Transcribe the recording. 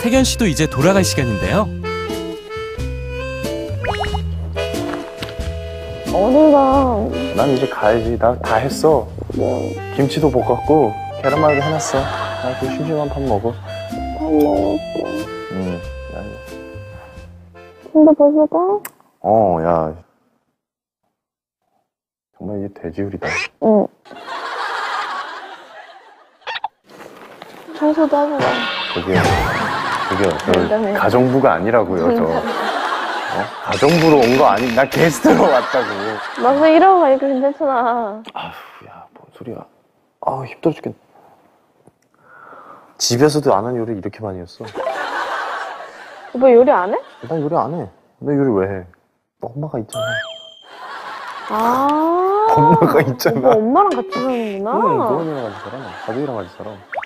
태견 씨도 이제 돌아갈 시간인데요. 어딜 가? 난 이제 가야지. 나 다 했어. 김치도 볶았고 계란말이도 해놨어. 나 그 심심한 밥 먹어. 밥 먹었어. 야. 근데 벌써 가? 야. 정말 이게 돼지요리다. 응. 청소도 하고 가. 저기요, 저 농담이에요. 가정부가 아니라고요, 저. 가정부로 온 거 아니, 나 게스트로 왔다고. 막상 이러고 가니까 괜찮잖아. 아휴, 야, 뭔 소리야. 힘들어 죽겠네. 집에서도 안 한 요리 이렇게 많이 했어. 오빠 요리 안 해? 난 요리 안 해. 너 요리 왜 해? 너 엄마가 있잖아. 아. 엄마가 있잖아. 오빠 엄마랑 같이 사는구나. 응, 부모님이랑 같이 살아. 가족이랑 같이 살아.